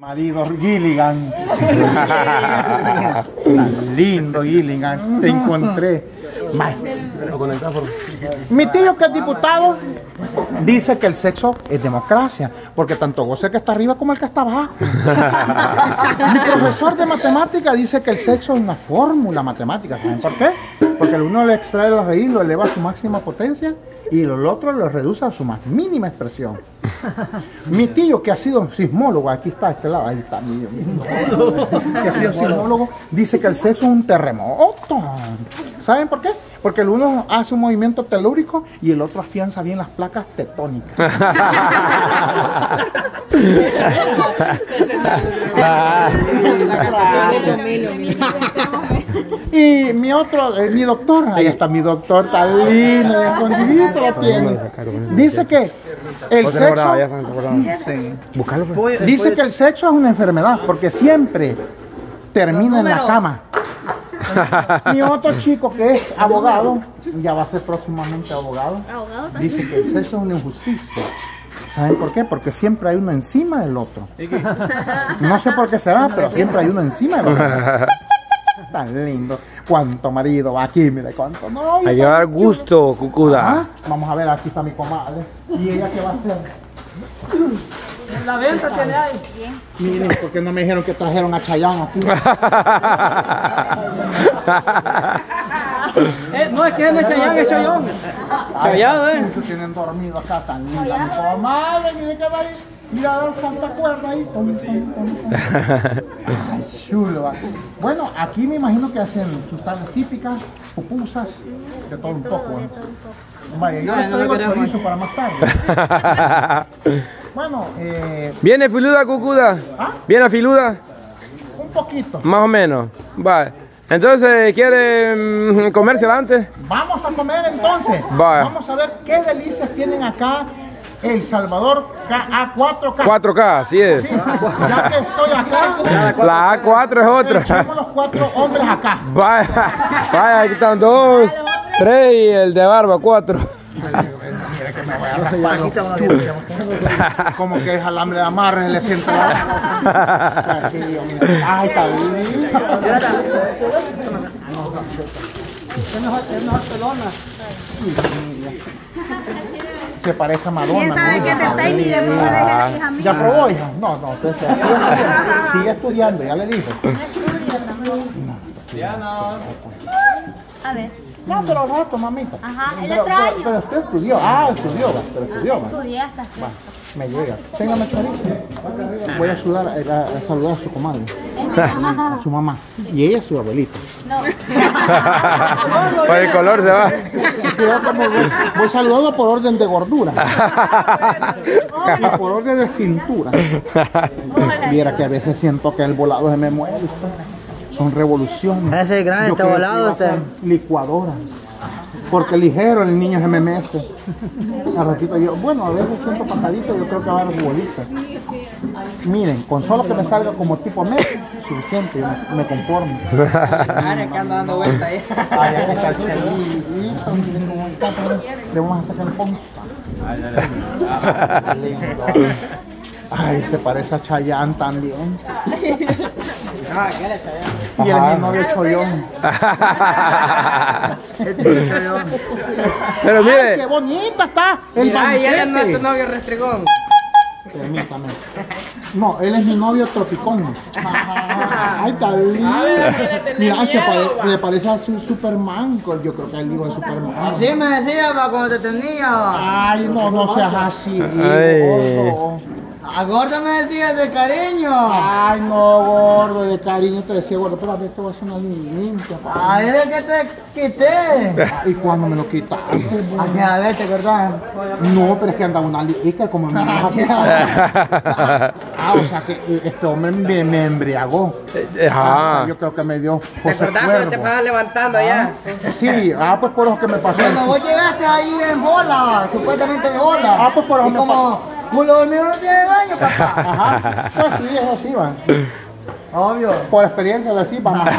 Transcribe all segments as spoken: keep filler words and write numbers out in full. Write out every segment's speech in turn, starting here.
Marido Gilligan. Tan lindo Gilligan, te encontré. Mi tío, que es diputado, dice que el sexo es democracia, porque tanto goce el que está arriba como el que está abajo. Mi profesor de matemática dice que el sexo es una fórmula matemática. ¿Saben por qué? Porque el uno le extrae la raíz, lo eleva a su máxima potencia y el otro lo reduce a su más mínima expresión. Mi tío, que ha sido sismólogo, aquí está, a este lado, ahí está mi tío, que ha sido sismólogo, dice que el sexo es un terremoto. ¿Saben por qué? Porque el uno hace un movimiento telúrico y el otro afianza bien las placas tectónicas. Y mi otro, eh, mi doctor, ahí está mi doctor, tan lindo, de escondidito lo tiene. Dice que el sexo, dice que el sexo es una enfermedad porque siempre termina en la cama. Mi otro chico, que es abogado, ya va a ser próximamente abogado, dice que el sexo es una injusticia. ¿Saben por qué? Porque siempre hay uno encima del otro. No sé por qué será, pero siempre hay uno encima del otro. Tan lindo. Cuánto marido va aquí, mire, cuánto novio. Hay que dar gusto, Cucuda. ¿Ah? Vamos a ver, aquí está mi comadre. ¿Y ella qué va a hacer? La venta tiene ahí. Miren, ¿por qué no me dijeron que trajeron a Chayanne aquí? eh, no, es que es de Chayanne, es Chayón. Chayanne, eh. Muchos tienen dormido acá, tan linda mi comadre. Miren qué marido. Mira, dar santa cuerda ahí. Ay, chulo. Bueno, aquí me imagino que hacen sustancias típicas, pupusas, de todo un poco. ¿eh? Vaya, yo les traigo chorizo para más tarde. Bueno, eh... ¿Viene filuda, Cucuda? ¿Ah? ¿Viene filuda? Un poquito. Más o menos. Vale. Entonces, ¿quiere mm, comérsela antes? Vamos a comer entonces. Vale. Vamos a ver qué delicias tienen acá El Salvador A cuatro K. cuatro K, así es. Sí, ya que estoy acá, la A cuatro es otra. echemos los cuatro hombres acá. Vaya, vaya, aquí están dos, tres y el de barba, cuatro. Mira que me voy a raspar los chulos. Como que es alambre de amarre, le siento la... Ay, está bien. Es mejor, es mejor pelona. Se parece a Madonna. ¿Quién sabe qué te está y mire cómo le dije a la hija mía? ¿Ya probó, hija? No, no, usted se sigue estudiando, ya le dije. A ver. No, pero rato, mamita. Ajá, él le Pero, trae. pero, pero usted estudió. Ah, estudió, va, pero estudió. va. Estudié hasta Va, me llega. Téngame chorizo. Voy a, sudar, a, a saludar a su comadre, a su mamá. Y ella es su abuelita. No. Por el color se va. Voy, voy saludando por orden de gordura. Y por orden de cintura. Viera que a veces siento que el volado se me mueve. Son revoluciones. Ese es grande, Yo está creo que volado iba a usted. ser licuadora. Porque ligero el niño se me mece. A ratito yo, bueno, a veces siento patadito, yo creo que va a haber bolitas. Miren, con solo que me salga como tipo mes, suficiente, yo me, me conformo. Ahora que anda dando vuelta ahí. Ay, ahí está el chelito, miren cómo está, le vamos a sacar el poncho. Ay, se parece a Chayanne también. Ah, ¿qué le Chayanne? Y él es mi novio Chollón. Este es Chayón. Pero Ay, qué mire, bonita está el Mira, y él es banquete. nuestro novio restregón. Permítame. No, él es mi novio tropicón. Ay, está lindo. Mira, se pare- le parece a su Superman. Yo creo que es el hijo de Superman. Así me decía pa, cuando te tenía. Ay, no, no seas así, Ay. gordo. A gordo me decías de cariño. Ay, no, gordo, de cariño te decía, gordo, espérate, esto va a ser una limpia. Ay, es el que te quité. ¿Y cuando me lo quitaste? Aquí a ver, ¿te acordás? No, pero es que andaba una lica como me vas a quitar. Ah, o sea que este hombre me, me embriagó. Ah, ajá. yo creo que me dio ¿Te José acordás cuando te Cuervo. pasabas levantando allá? Sí, ah, pues por eso que me pasó Cuando eso. vos llegaste ahí en bola, supuestamente en bola. Ah, pues por eso y me como culo dormido no tiene daño, papá. Ajá, pues sí, eso sí va. Obvio. Por experiencia lo decís, vamos.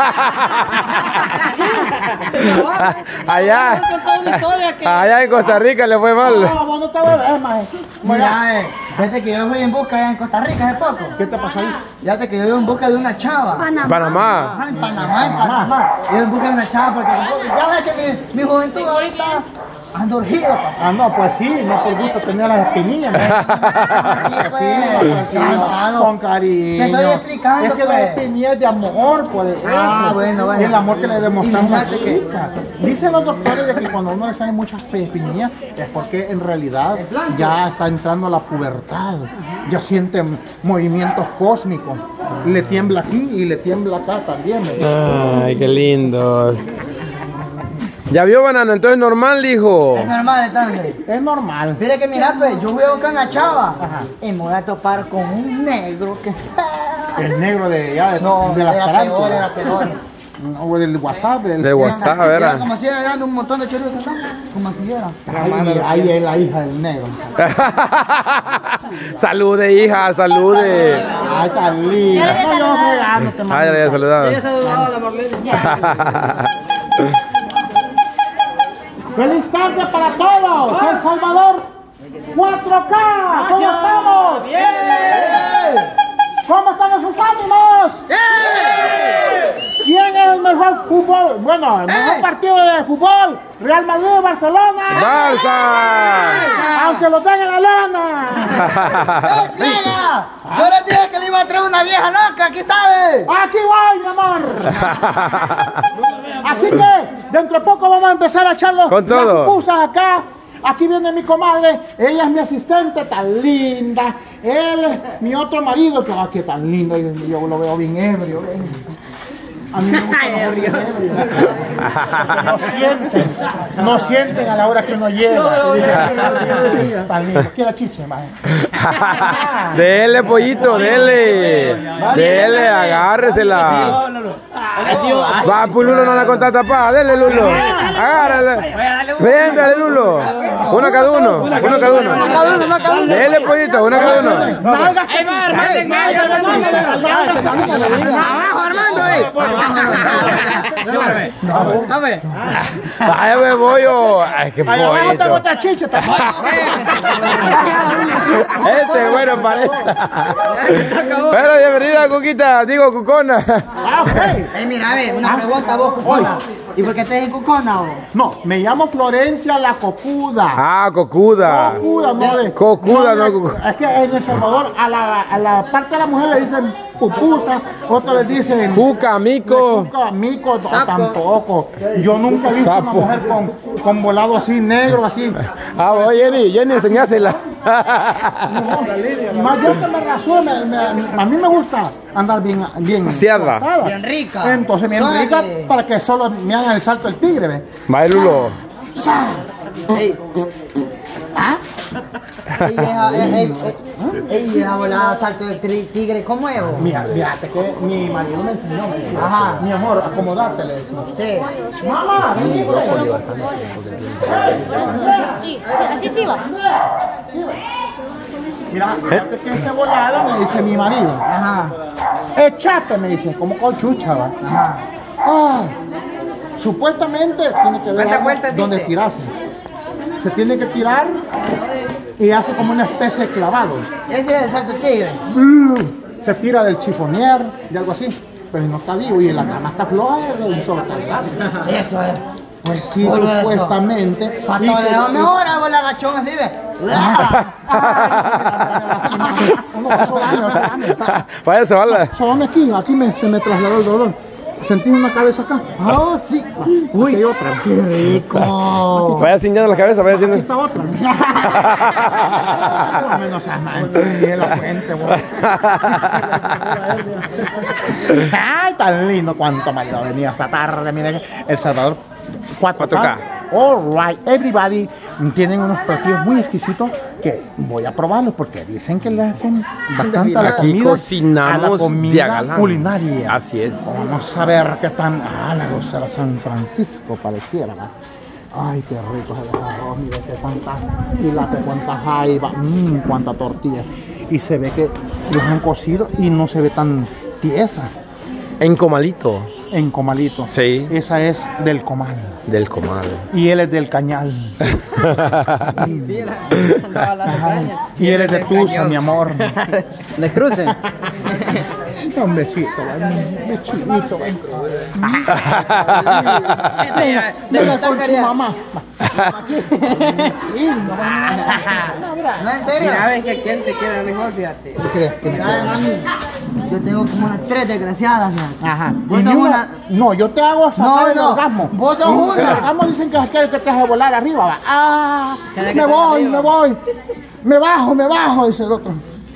Allá, allá en Costa Rica le fue mal. No, vos no te bebés, maje. Mira, eh, fíjate que yo fui en busca allá en Costa Rica hace poco. ¿Qué te pasó ahí? Fíjate que yo iba en busca de una chava. Panamá. Panamá. Ajá, en Panamá, en Panamá. Yo iba en busca de una chava porque ya ves que mi, mi juventud ahorita ando urgido, papá. Ah, no, pues sí, no por gusto tener las espinillas. ¿no? Sí, Pues sí, pues sí, calmado. con cariño. Te estoy explicando, Es que pues. las espinillas de amor, por eso. Ah, bueno, bueno. Y el amor que le demostramos a la Imagínate que- chica. Dicen los doctores de que cuando a uno le salen muchas espinillas es porque en realidad ya está entrando a la pubertad. Ya siente movimientos cósmicos. Le tiembla aquí y le tiembla acá también. ¿verdad? Ay, qué lindo. ¿Ya vio, banano? Entonces normal, hijo. Es normal entonces. Es normal. Fíjate que mira, pues, yo voy a buscar una chava y me voy a topar con un negro que... El negro de ya de, No, de las era tarántulas. peor, era peor. O el WhatsApp. El, Del WhatsApp, Era ¿verdad? como si era dando un montón de chorizo, ¿no? Como si era. Ahí, ahí es la hija del negro. Salude, hija, salude. Ay, tan linda. No, yo fregándote, Ay, mamita. ya le había saludado. Ella saludaba a la Marlene. ¡Feliz tarde para todos! ¡El Salvador! ¡cuatro K! ¿Cómo estamos? ¡Bien! ¿Cómo están esos ánimos? ¿Quién es el mejor fútbol? Bueno, el mejor partido de fútbol. Real Madrid, Barcelona. ¡Barça! Aunque lo tengan en la lona. ¡Eh, pliega! Yo les dije que le iba a traer una vieja loca, aquí está, ve. Aquí voy, mi amor. Así que, dentro de poco vamos a empezar a echar los, Con todo. las pupusas acá. Aquí viene mi comadre, ella es mi asistente, tan linda. Él es mi otro marido, que aquí tan lindo, yo, yo lo veo bien ebrio. ¿ves? A mí me gusta mejor bien ebrio. No sienten, no sienten a la hora que uno llega. Tan lindo, quiero chiche, maje. Dele, pollito, dele. Dele, agárresela. Va, pues Lulo no la contá tapada. Dele, Lulo. Agárrale. Ven, dale, Lulo. Uno cada uno. Uno cada uno. Dele, pollito, uno cada uno. Nalgas que- Abajo, Armando, eh. A ver. Ay, me voy yo. Ay, qué Allá abajo tengo pollito. otra chiche también. Este, bueno, parece. Pero bienvenida, Cuquita. Digo, Cucona. Ah, ok. Eh, mira, a ver, una pregunta vos, Cucona. ¿Y por qué te dicen Cucona, vos? No, me llamo Florencia la Cocuda. Ah, Cocuda. Cocuda, no de. Cocuda, no, de- Cocuda. Es que en El Salvador a la, a la parte de la mujer le dicen pupusa, otros le dicen. Cuca, mico. Cuca, mico, no, tampoco. Yo nunca he visto una Sapo. mujer con, con volado así negro, así. Ah, voy, Jenny, Jenny, enseñásela. Más yo que me rasuro, me- me- a mí me gusta andar bien, bien Aseada. asada. Bien rica. Entonces, bien Suave. rica para que solo me hagan el salto del tigre, ¿ves? Va, Lulo. Ey. ¿Ah? Ey, esa, ey, ey, ey, ey, esa volada salto del tri- tigre, ¿cómo es, vos? Mira, fíjate que mi marido me enseñó, me decía, Ajá. mi amor, acomodate, le decía. Sí. Mamá, vení, güey. Sí, así sí va. Mira, fíjate que ese volado me dice mi marido. Ajá. Echate, me dice, como con chucha, va. Ajá. Ah, supuestamente tiene que ver ¿Cuántas algo vueltas donde diste? tirarse. Se tiene que tirar y hace como una especie de clavado. Ese es el salto del tigre. Se tira del chifonier y algo así, pero no está vivo y en la cama está floja de un solo tallazo. Eso es. Pues sí, Por eso. supuestamente. Para Y todo que- de lo mejor hago la agachón así, ve. Uno, eso daño, eso daño. Vaya, se va. Solo aquí, aquí me, se me trasladó el dolor. Sentí una cabeza acá. Oh, sí. Uy, hay otra. Qué rico. Vaya ciñando la cabeza, vaya Aquí ciñando. está otra. No, hombre, no seas mal. Ni la fuente, vos. Ay, tan lindo. Cuánto marido venía esta tarde. Miren, El Salvador cuatro K. cuatro K. All right, everybody. Tienen unos platillos muy exquisitos que voy a probarlos porque dicen que le hacen bastante a la Aquí comida. cocinamos a la de comida agalán. culinaria. Así es. Vamos a ver qué están. Ah, la grosera San Francisco pareciera, ¿verdad? Ay, qué rico es el arroz, mire qué cuántas pilates, cuántas jaiba, mmm, cuánta tortilla. Y se ve que los han cocido y no se ve tan, Tiesa. En Comalito. En Comalito. Sí. Esa es del Comal. Del Comal. Y él es del Cañal. Y él es de Tusa, mi amor. ¿Le crucen? Un besito, un besito. Venga con su mamá. No, en serio. Mira, ves que quién te queda mejor, fíjate. ¿Qué crees? ¿Qué me Mira, mami, yo tengo como unas tres desgraciadas. ¿No? Ajá. Vos Y sos ni una- una- No, yo te hago sacar No, el no. orgasmo. Vos sos El una. orgasmo dicen que es aquel que te hace volar arriba. Va. Ah, Cada que me estás voy, arriba. me voy. Me bajo, me bajo, dice el otro.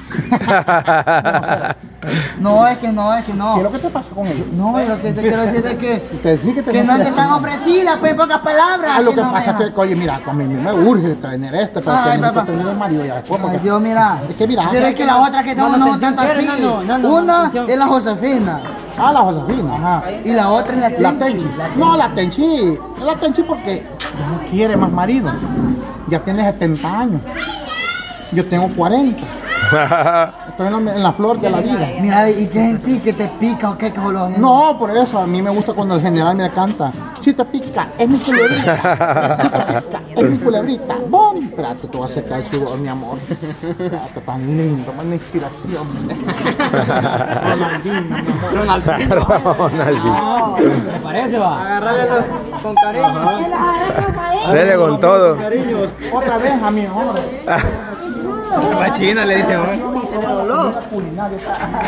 No, es que no, es que ¿Qué es no. lo que te pasa con ellos? No, lo que te quiero decir es que, Te decís que te que no te quieres- están ofrecidas, pues, en pocas palabras. Ah, lo que no pasa es dejas. que, oye, mira, a mí me urge tener este, pero Ay, que necesito papá. tener el marido ya después. porque- Ay, Dios, mira. Es que mira, Pero es que la otra que estamos No, no, no atención, tanto así. no, no, no, Una atención. es la Josefina. Ah, la Josefina, ajá. Y la otra es la La Tenchi. Tenchi. No, la Tenchi. La Tenchi porque ya no quiere más marido. Ya tiene setenta años. Yo tengo cuarenta. Estoy en la, en la flor de la vida. Mira, ¿y qué es en ti? ¿Que te pica o qué color? No, por eso, a mí me gusta cuando el general me canta. Si te pica, es mi culebrita. Si te pica, es mi culebrita. ¡Bom! Espérate, te voy a secar el sudor, mi amor. Espérate, tan lindo, buena inspiración. Ronaldinho, mi amor. Ronaldinho. ¿Te parece, va? Agarrarle con cariño. Dele con todo. Otra vez a mi amor. Machina le dice, amor. Culinaria.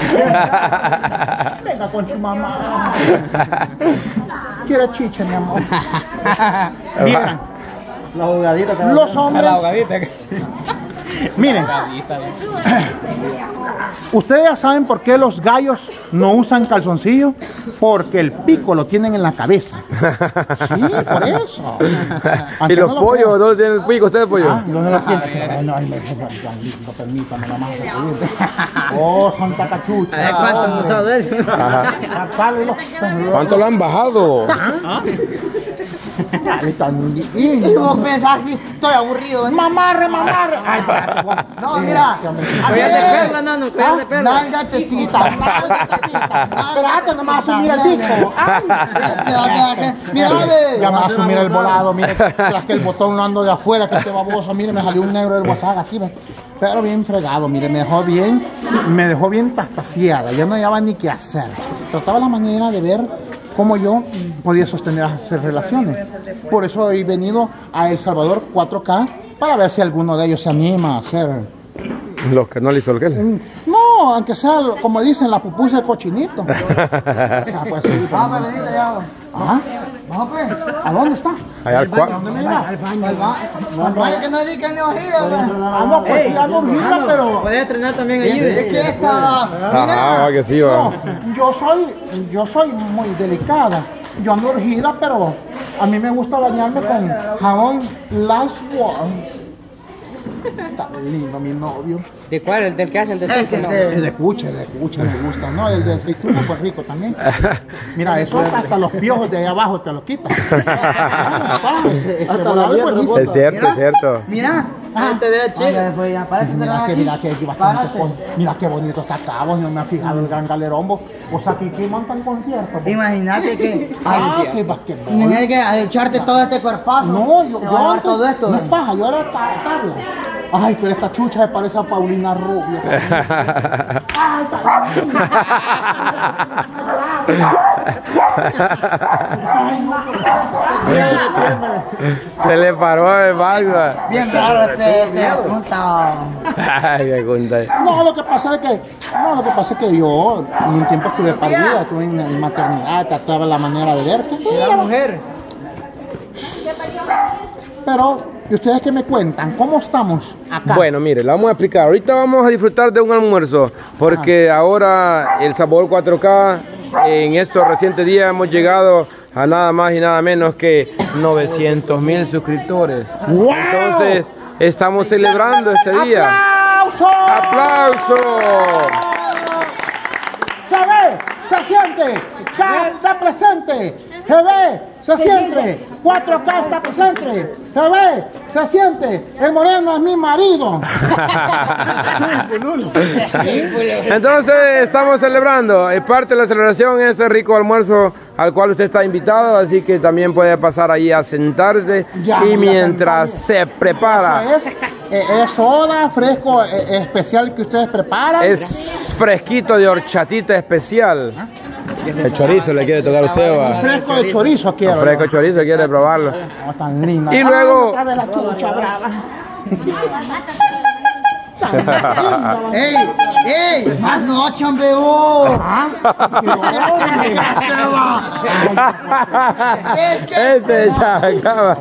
Venga con su mamá. Quiere chicha, mi amor. Miren, La jugadita. los hombres. La jugadita. Miren, ustedes ya saben por qué los gallos no usan calzoncillos, porque el pico lo tienen en la cabeza. Sí, por eso. ¿Y Antes los no lo pollos? crean. ¿Dónde tienen el pico ustedes, pollo? Ah, ¿dónde lo tienen? Ay, no, ay, me- tan lindo, permítame la más. Oh, Santa Cachucha. ¿Cuánto hemos usado de eso? Sacale los- ¿Cuánto lo han bajado? Ay, tan Y lindo. vos pensás que estoy aburrido, ¿eh? Mamarre, mamarre. Ay, espérate, Juan. No, mira. Collar de perla, nano, collar de perla. Nalga tetita, nalga tetita. Espérate, no me vas a asumir el bicho. Ay. Mira, ve. Ya me va a asumir el volado, mire, tras que el botón lo ando de afuera, que este baboso, mire, me salió un negro del WhatsApp, así, ve. Pero bien fregado, mire, me dejó bien, me dejó bien tastaciada, ya no hallaba ni qué hacer. Trataba la manera de ver cómo yo podía sostener hacer relaciones. Por eso he venido a El Salvador cuatro K, para ver si alguno de ellos se anima a hacer. Los que no le hizo el que. No, aunque sea, como dicen, la pupusa de cochinito. O sea, pues, sí, pero Vamos, no. venite ya. Ajá. Vamos, pues. ¿A dónde está? Allá al cuarto. ¿Dónde me lleva? Vaya que no digan ni ojida, Ah, no, pues sí, ando dormida, pero... Puedes entrenar también allí, Es ve. que esta. Ajá, va que sí, No, va. yo soy, yo soy muy delicada. Yo ando urgida, pero a mí me gusta bañarme con jabón Last One. Está lindo mi novio. ¿De cuál? ¿El del que hace el de Es que aceite? No. este- El de cucha, el de cucha me gusta. No, el de aceituna pues rico también. Mira, eso hasta los piojos de ahí abajo te lo quitan. Ah, ese- ese volado es buenísimo. Es cierto, es cierto. Mira. Antes de la chica. Anda, fue ya. Párate, Mira que, aquí. mira que aquí bastante Párate. con- mira qué bonito está acá, vos no me has fijado el gran galerombo. O sea, aquí que montan conciertos. Imagínate que. Ah, qué basquetbol. Imagínate que al echarte todo este cuerpazo. No, yo, te yo va a dar antes- todo esto. no ¿eh? es paja, yo era ta- tabla. Ay, pero esta chucha se parece a Paulina Rubio. Ay, Se le paró el vago. Bien raro este, este punta. Ay, qué junta. no, lo que pasa es que, no, lo que pasa es que yo en un tiempo estuve perdida, estuve en, en maternidad, trataba la manera de verte. La mujer. Pero, ¿y ustedes qué me cuentan? ¿Cómo estamos acá? Bueno, mire, le vamos a explicar. Ahorita vamos a disfrutar de un almuerzo, porque ahora el Sabor cuatro K, en estos recientes días hemos llegado a nada más y nada menos que novecientos mil suscriptores. ¡Wow! Entonces, estamos celebrando este día. ¡Aplauso! ¡Aplauso! Se ve, se siente, K está presente, se ve, se siente, cuatro K está presente, se ve, se siente, el moreno es mi marido. Entonces estamos celebrando, y parte de la celebración es este rico almuerzo al cual usted está invitado, así que también puede pasar ahí a sentarse Ya, y ya mientras se prepara. Eso es, eh, es soda fresco eh, especial que ustedes preparan. Es fresquito de horchatita especial. El chorizo le quiere tocar a usted, va. Fresco de chorizo quiero. Fresco de chorizo quiere probarlo. Oh, tan linda. Y luego- Ah, otra vez la chucha brava. ¡Ey! ¡Ey! ¡Más noche, hombre! ¡Oh! Este ya acaba.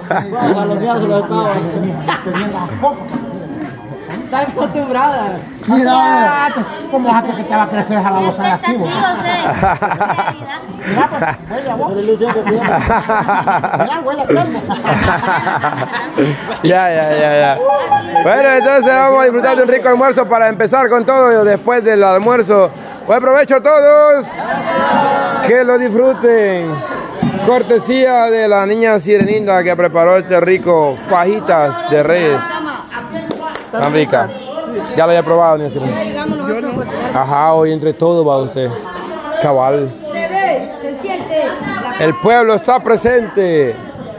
Está acostumbrada. Mira, ¿cómo vas a creer que te va a crecer esa babosa así, vos? Mira, pues, huele a vos. Mira, huele a tiempo. Ya, ya, ya, ya. Bueno, entonces vamos a disfrutar de un rico almuerzo para empezar con todo. Después del almuerzo, buen provecho a todos. Que lo disfruten. Cortesía de la niña Sirenita que preparó este rico fajitas de res. Tan rica. Ya lo había probado, niña Sirenita. Ajá, hoy entre todos va usted. Cabal. Se ve, se siente. El pueblo está presente.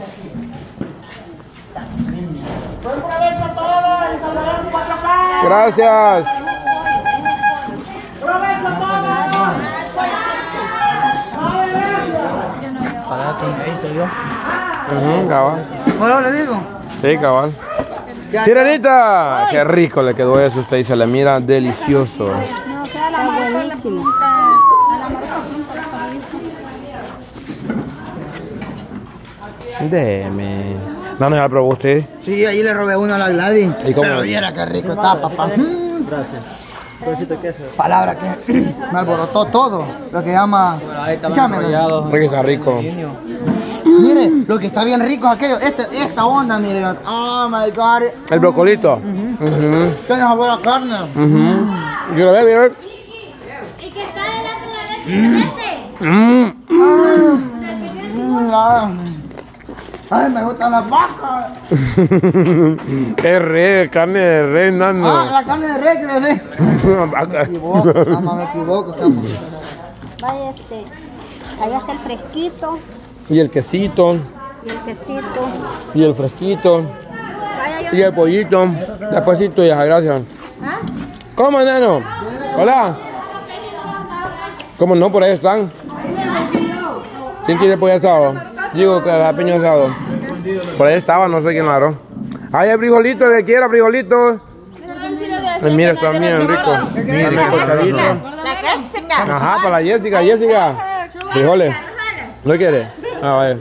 Buen provecho a todos, El Salvador cuatro K. Gracias. Provecho a todos. Ujú, cabal. ¿Puedo le digo? Sí, cabal. Sirenita, qué rico le quedó eso a usted y se le mira delicioso. Está buenísimo. Deme. No, no, ya lo probó usted. Sí, ahí le robé uno a la Gladys. ¿Y cómo? Pero viera qué rico está, papá. Gracias. Pedacito de queso. Palabra que me alborotó todo. Lo que llama... Ahí está Escúchame, enrollado. Porque está rico. Mire, lo que está bien rico es aquello. Este, esta onda, mire. Oh, my God. El brocolito. Ujú. Tiene sabor a carne. Ujú. Yo lo veo, yo lo veo. El que está delante de la vez ese. Mm. Mm, ah. Ay, me gustan las vacas. Es re, carne de re, Ah, nano. la carne de res que le dé. Me equivoco, cama, me equivoco, cama. Vaya este. Ahí está el fresquito Y el quesito, y el quesito. y el fresquito, Vaya y el pollito. Despuésito, ya, gracias. ¿Cómo, nano? Hola. ¿Cómo no? Por ahí están. ¿Quién quiere pollo asado? Digo que la piña asado. Por ahí estaba, no sé quién lo agarró. Ay, hay frijolito, el que quiera frijolito. Ay, mira, están bien ricos. Dame cortadito. Ajá, para la Jessica, Jessica. Frijoles. ¿No quiere? Ah, vaya.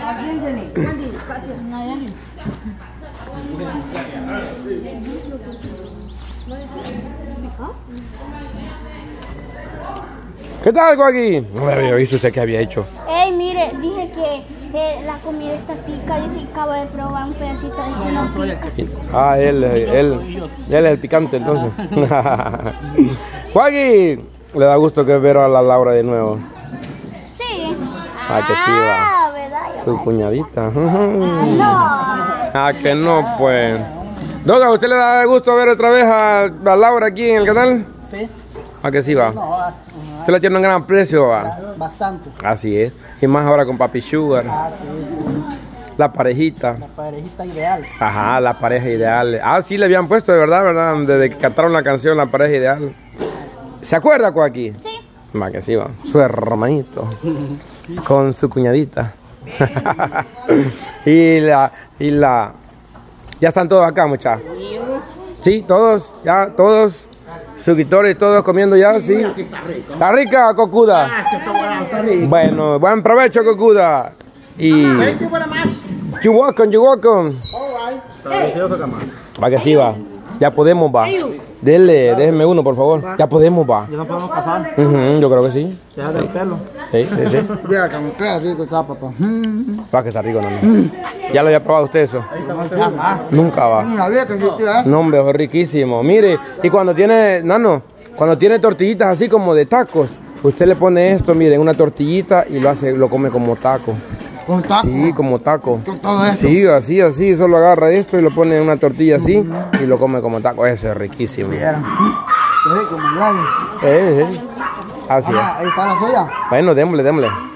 ¿Qué tal, Joaquín? No me había visto usted que había hecho. Ey, mire, dije que, que la comida está pica. Yo sí acabo de probar un pedacito de que no pica. Ah, él, él, él es el picante, entonces. Joaquín, le da gusto que ver a la Laura de nuevo. Sí. Ah, que sí va. Ah, ¿verdad? Su cuñadita. No. Ah, que no, pues. Doga, ¿a usted le da gusto ver otra vez a, a Laura aquí en el canal? Sí. Ah, que sí va. No, ah, Usted la tiene un gran precio, va. bastante. Así es. Y más ahora con Papi Sugar. Ah, sí, sí. La parejita. La parejita ideal. Ajá, la pareja ideal. Ah, sí, le habían puesto, de verdad, ¿verdad? Desde que cantaron la canción La pareja ideal. ¿Se acuerda, Joaquín? Sí. Va, que sí, va. Su hermanito. Con su cuñadita. y la... Y la... Ya están todos acá, muchachos. Sí, todos, ya, todos. Suscriptores, todos comiendo ya, sí. Está rica, Cocuda. Bueno, buen provecho, Cocuda. Y... You welcome, you welcome. Va que sí, va. Ya podemos, va. Dele, déjenme uno, por favor. Ya podemos, va. Ya no podemos pasar. Ujú, yo creo que sí. Deja de pelo. Sí, sí, sí. Mira, como queda rico está, papá. Mm. Va que está rico, no. Ya lo había probado usted eso. Nunca va. Mira, mira que existía, ¿eh? No, hombre, es riquísimo. Mire, y cuando tiene, nano, cuando tiene tortillitas así como de tacos, usted le pone esto, mire, una tortillita y lo hace, lo come como taco. Con taco. Sí, como taco. Con todo esto. Sí, así, así, solo agarra esto y lo pone en una tortilla así y lo come como taco. Eso es riquísimo. Vieron. Qué rico, ¿verdad? Eh, eh. Así Ah, ahí está la suya. es. Bueno, démosle, démosle.